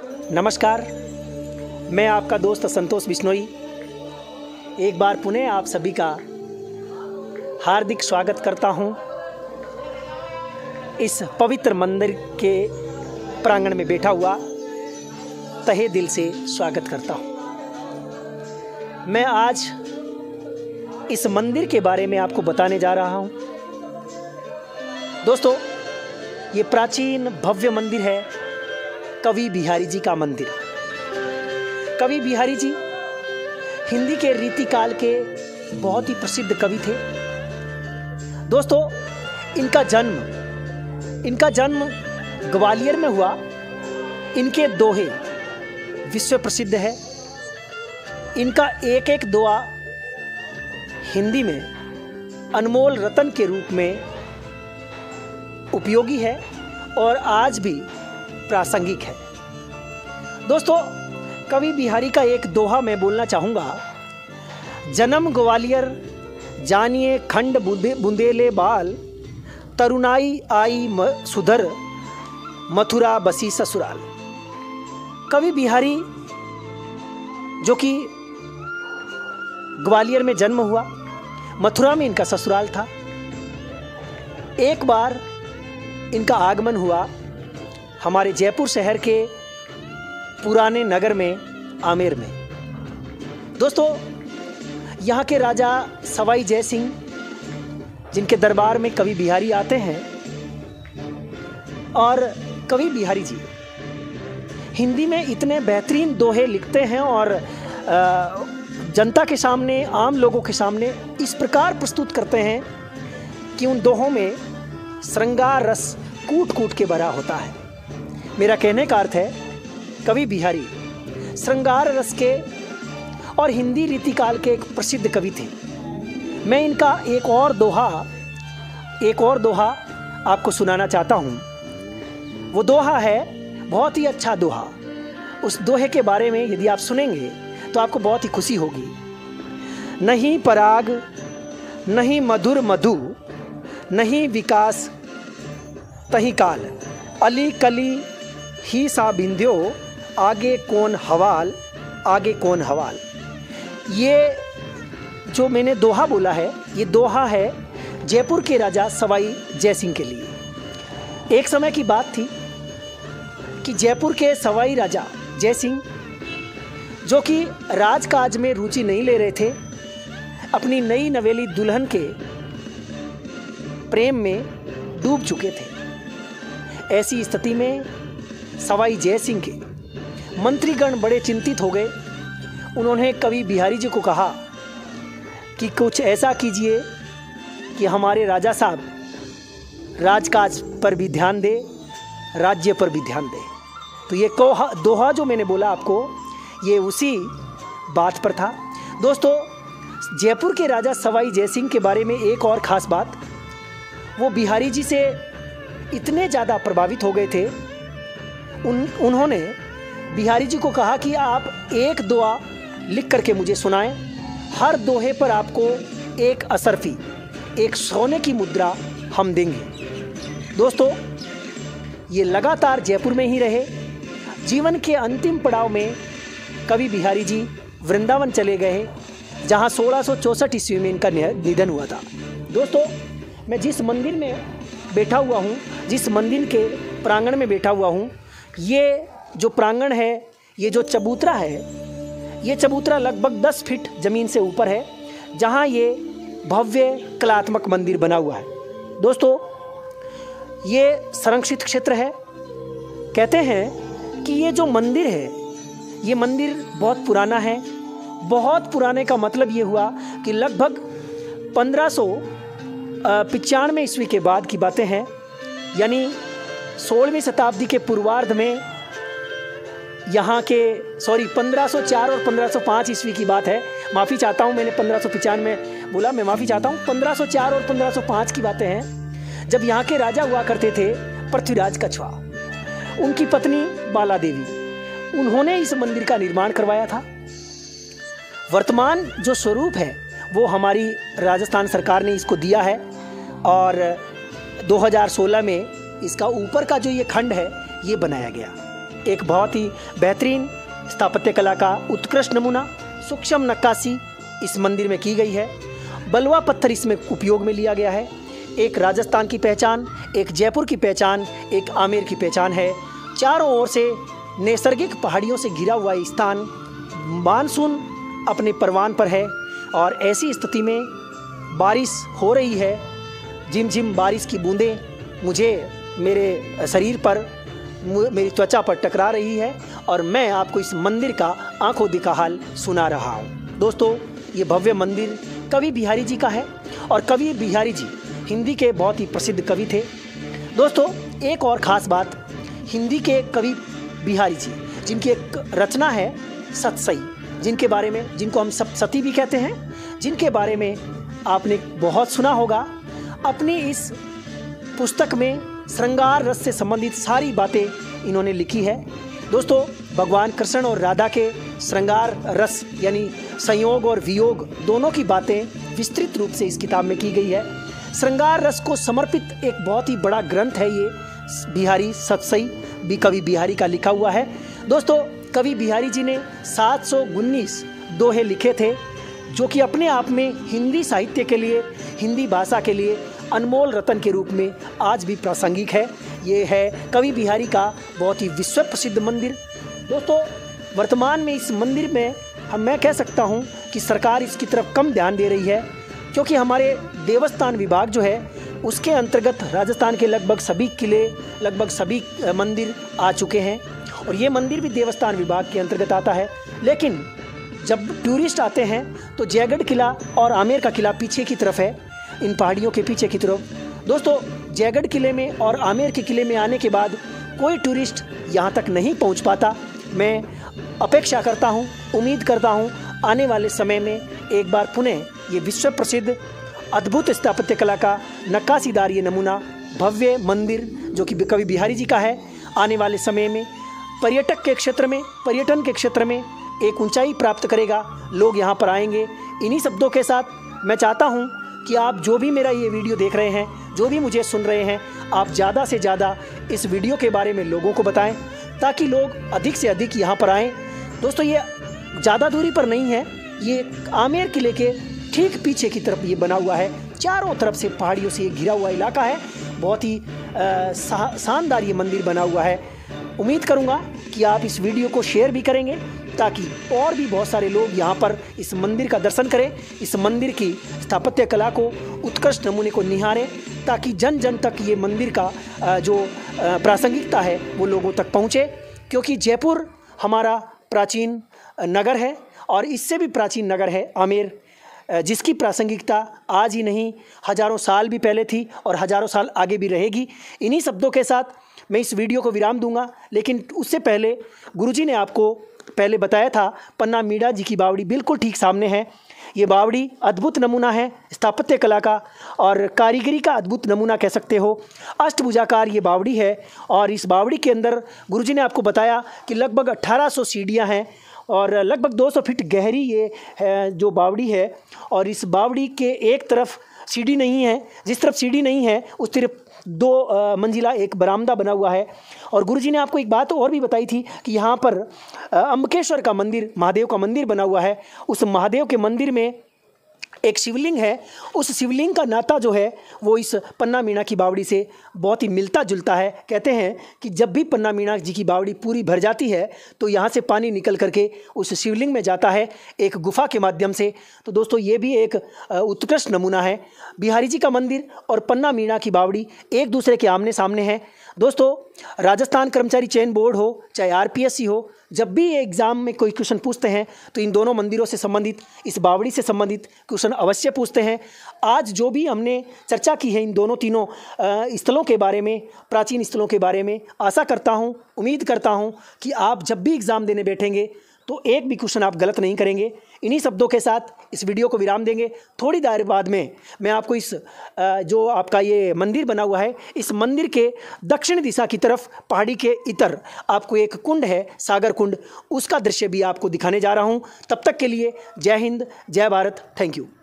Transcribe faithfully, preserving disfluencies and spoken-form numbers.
नमस्कार, मैं आपका दोस्त संतोष बिश्नोई एक बार पुनः आप सभी का हार्दिक स्वागत करता हूं। इस पवित्र मंदिर के प्रांगण में बैठा हुआ तहे दिल से स्वागत करता हूं। मैं आज इस मंदिर के बारे में आपको बताने जा रहा हूं। दोस्तों, ये प्राचीन भव्य मंदिर है कवि बिहारी जी का मंदिर। कवि बिहारी जी हिंदी के रीतिकाल के बहुत ही प्रसिद्ध कवि थे। दोस्तों, इनका जन्म इनका जन्म ग्वालियर में हुआ। इनके दोहे विश्व प्रसिद्ध है। इनका एक एक दोहा हिंदी में अनमोल रत्न के रूप में उपयोगी है और आज भी प्रासंगिक है। दोस्तों, कवि बिहारी का एक दोहा मैं बोलना चाहूँगा। जन्म ग्वालियर जानिए खंड बुंदेले बाल, तरुणाई आई सुधर मथुरा बसी ससुराल। कवि बिहारी जो कि ग्वालियर में जन्म हुआ, मथुरा में इनका ससुराल था। एक बार इनका आगमन हुआ हमारे जयपुर शहर के पुराने नगर में आमेर में। दोस्तों, यहाँ के राजा सवाई जय सिंह, जिनके दरबार में कवि बिहारी आते हैं, और कवि बिहारी जी हिंदी में इतने बेहतरीन दोहे लिखते हैं और जनता के सामने, आम लोगों के सामने इस प्रकार प्रस्तुत करते हैं कि उन दोहों में श्रृंगार रस कूट कूट के भरा होता है। मेरा कहने का अर्थ है, कवि बिहारी श्रृंगार रस के और हिंदी रीतिकाल के एक प्रसिद्ध कवि थे। मैं इनका एक और दोहा एक और दोहा आपको सुनाना चाहता हूँ। वो दोहा है बहुत ही अच्छा दोहा। उस दोहे के बारे में यदि आप सुनेंगे तो आपको बहुत ही खुशी होगी। नहीं पराग नहीं मधुर मधु, नहीं विकास तही काल, अली कली ही सा बिंध्यो, आगे कौन हवाल आगे कौन हवाल। ये जो मैंने दोहा बोला है, ये दोहा है जयपुर के राजा सवाई जय सिंह के लिए। एक समय की बात थी कि जयपुर के सवाई राजा जय सिंह, जो कि राजकाज में रुचि नहीं ले रहे थे, अपनी नई नवेली दुल्हन के प्रेम में डूब चुके थे। ऐसी स्थिति में सवाई जय सिंह के मंत्रीगण बड़े चिंतित हो गए। उन्होंने कवि बिहारी जी को कहा कि कुछ ऐसा कीजिए कि हमारे राजा साहब राजकाज पर भी ध्यान दे, राज्य पर भी ध्यान दे। तो ये दोहा जो मैंने बोला आपको, ये उसी बात पर था। दोस्तों, जयपुर के राजा सवाई जय सिंह के बारे में एक और ख़ास बात, वो बिहारी जी से इतने ज़्यादा प्रभावित हो गए थे, उन उन्होंने बिहारी जी को कहा कि आप एक दोहा लिख करके मुझे सुनाएं। हर दोहे पर आपको एक असरफी, एक सोने की मुद्रा हम देंगे। दोस्तों, ये लगातार जयपुर में ही रहे। जीवन के अंतिम पड़ाव में कवि बिहारी जी वृंदावन चले गए, जहाँ सोलह सौ चौंसठ ईस्वी में इनका निधन हुआ था। दोस्तों, मैं जिस मंदिर में बैठा हुआ हूँ, जिस मंदिर के प्रांगण में बैठा हुआ हूँ, ये जो प्रांगण है, ये जो चबूतरा है, ये चबूतरा लगभग दस फीट ज़मीन से ऊपर है, जहाँ ये भव्य कलात्मक मंदिर बना हुआ है। दोस्तों, ये संरक्षित क्षेत्र है। कहते हैं कि ये जो मंदिर है, ये मंदिर बहुत पुराना है। बहुत पुराने का मतलब ये हुआ कि लगभग पंद्रह सौ पचानवे ईस्वी के बाद की बातें हैं, यानी सोलहवीं शताब्दी के पूर्वार्ध में यहाँ के सॉरी पंद्रह सौ चार और पंद्रह सौ पाँच ईस्वी की बात है। माफ़ी चाहता हूँ, मैंने पंद्रह सौ पचानवे बोला, मैं माफ़ी चाहता हूँ। पंद्रह सौ चार और पंद्रह सौ पाँच की बातें हैं, जब यहाँ के राजा हुआ करते थे पृथ्वीराज कछवा, उनकी पत्नी बाला देवी। उन्होंने इस मंदिर का निर्माण करवाया था। वर्तमान जो स्वरूप है वो हमारी राजस्थान सरकार ने इसको दिया है और दो हज़ार सोलह में इसका ऊपर का जो ये खंड है ये बनाया गया। एक बहुत ही बेहतरीन स्थापत्य कला का उत्कृष्ट नमूना सूक्ष्म नक्काशी इस मंदिर में की गई है। बलुआ पत्थर इसमें उपयोग में लिया गया है। एक राजस्थान की पहचान, एक जयपुर की पहचान, एक आमेर की पहचान है। चारों ओर से नैसर्गिक पहाड़ियों से घिरा हुआ ये स्थान मानसून अपने परवान पर है और ऐसी स्थिति में बारिश हो रही है। झिमझिम बारिश की बूंदें मुझे मेरे शरीर पर, मेरी त्वचा पर टकरा रही है और मैं आपको इस मंदिर का आंखों देखा हाल सुना रहा हूँ। दोस्तों, ये भव्य मंदिर कवि बिहारी जी का है और कवि बिहारी जी हिंदी के बहुत ही प्रसिद्ध कवि थे। दोस्तों, एक और ख़ास बात, हिंदी के कवि बिहारी जी जिनकी एक रचना है सतसई, जिनके बारे में, जिनको हम सप्तशती भी कहते हैं, जिनके बारे में आपने बहुत सुना होगा। अपनी इस पुस्तक में श्रृंगार रस से संबंधित सारी बातें इन्होंने लिखी है। दोस्तों, भगवान कृष्ण और राधा के श्रृंगार रस यानी संयोग और वियोग दोनों की बातें विस्तृत रूप से इस किताब में की गई है। श्रृंगार रस को समर्पित एक बहुत ही बड़ा ग्रंथ है ये बिहारी सतसई भी कवि बिहारी का लिखा हुआ है। दोस्तों, कवि बिहारी जी ने सात सौ उन्नीस दोहे लिखे थे जो कि अपने आप में हिंदी साहित्य के लिए, हिंदी भाषा के लिए अनमोल रत्न के रूप में आज भी प्रासंगिक है। ये है कवि बिहारी का बहुत ही विश्व प्रसिद्ध मंदिर। दोस्तों, वर्तमान में इस मंदिर में हम मैं कह सकता हूँ कि सरकार इसकी तरफ कम ध्यान दे रही है, क्योंकि हमारे देवस्थान विभाग जो है उसके अंतर्गत राजस्थान के लगभग सभी किले, लगभग सभी मंदिर आ चुके हैं और ये मंदिर भी देवस्थान विभाग के अंतर्गत आता है। लेकिन जब टूरिस्ट आते हैं तो जयगढ़ किला और आमेर का किला पीछे की तरफ है, इन पहाड़ियों के पीछे की तरफ। दोस्तों, जयगढ़ किले में और आमेर के किले में आने के बाद कोई टूरिस्ट यहाँ तक नहीं पहुँच पाता। मैं अपेक्षा करता हूँ, उम्मीद करता हूँ आने वाले समय में एक बार पुनः ये विश्व प्रसिद्ध अद्भुत स्थापत्य कला का नक्काशीदार ये नमूना भव्य मंदिर जो कि कवि बिहारी जी का है, आने वाले समय में पर्यटक के क्षेत्र में, पर्यटन के क्षेत्र में एक ऊंचाई प्राप्त करेगा। लोग यहाँ पर आएंगे। इन्हीं शब्दों के साथ मैं चाहता हूँ कि आप जो भी मेरा ये वीडियो देख रहे हैं, जो भी मुझे सुन रहे हैं, आप ज़्यादा से ज़्यादा इस वीडियो के बारे में लोगों को बताएं ताकि लोग अधिक से अधिक यहाँ पर आएँ। दोस्तों, ये ज़्यादा दूरी पर नहीं है, ये आमेर किले के ठीक पीछे की तरफ ये बना हुआ है। चारों तरफ से पहाड़ियों से ये घिरा हुआ इलाका है। बहुत ही शानदार ये मंदिर बना हुआ है। उम्मीद करूँगा कि आप इस वीडियो को शेयर भी करेंगे ताकि और भी बहुत सारे लोग यहाँ पर इस मंदिर का दर्शन करें, इस मंदिर की स्थापत्य कला को, उत्कृष्ट नमूने को निहारें, ताकि जन जन तक ये मंदिर का जो प्रासंगिकता है वो लोगों तक पहुँचे। क्योंकि जयपुर हमारा प्राचीन नगर है और इससे भी प्राचीन नगर है आमेर, जिसकी प्रासंगिकता आज ही नहीं हजारों साल भी पहले थी और हजारों साल आगे भी रहेगी। इन्हीं शब्दों के साथ मैं इस वीडियो को विराम दूंगा, लेकिन उससे पहले गुरुजी ने आपको पहले बताया था पन्ना मीणा जी की बावड़ी बिल्कुल ठीक सामने है। ये बावड़ी अद्भुत नमूना है स्थापत्य कला का और कारीगरी का अद्भुत नमूना कह सकते हो। अष्टभुजाकार ये बावड़ी है और इस बावड़ी के अंदर गुरुजी ने आपको बताया कि लगभग अठारह सौ सीढ़ियाँ हैं और लगभग दो सौ फीट गहरी ये है जो बावड़ी है। और इस बावड़ी के एक तरफ सीढ़ी नहीं है, जिस तरफ सीढ़ी नहीं है उस तरफ दो आ, मंजिला एक बरामदा बना हुआ है। और गुरुजी ने आपको एक बात और भी बताई थी कि यहाँ पर अम्बकेश्वर का मंदिर, महादेव का मंदिर बना हुआ है। उस महादेव के मंदिर में एक शिवलिंग है। उस शिवलिंग का नाता जो है वो इस पन्ना मीणा की बावड़ी से बहुत ही मिलता जुलता है। कहते हैं कि जब भी पन्ना मीणा जी की बावड़ी पूरी भर जाती है तो यहाँ से पानी निकल करके उस शिवलिंग में जाता है एक गुफा के माध्यम से। तो दोस्तों, ये भी एक उत्कृष्ट नमूना है। बिहारी जी का मंदिर और पन्ना मीणा की बावड़ी एक दूसरे के आमने सामने हैं। दोस्तों, राजस्थान कर्मचारी चयन बोर्ड हो चाहे आरपीएससी हो, जब भी एग्ज़ाम में कोई क्वेश्चन पूछते हैं तो इन दोनों मंदिरों से संबंधित, इस बावड़ी से संबंधित क्वेश्चन अवश्य पूछते हैं। आज जो भी हमने चर्चा की है इन दोनों तीनों स्थलों के बारे में, प्राचीन स्थलों के बारे में, आशा करता हूँ, उम्मीद करता हूँ कि आप जब भी एग्ज़ाम देने बैठेंगे तो एक भी क्वेश्चन आप गलत नहीं करेंगे। इन्हीं शब्दों के साथ इस वीडियो को विराम देंगे। थोड़ी देर बाद में मैं आपको इस जो आपका ये मंदिर बना हुआ है, इस मंदिर के दक्षिण दिशा की तरफ पहाड़ी के इतर आपको एक कुंड है, सागर कुंड, उसका दृश्य भी आपको दिखाने जा रहा हूँ। तब तक के लिए जय हिंद, जय भारत, थैंक यू।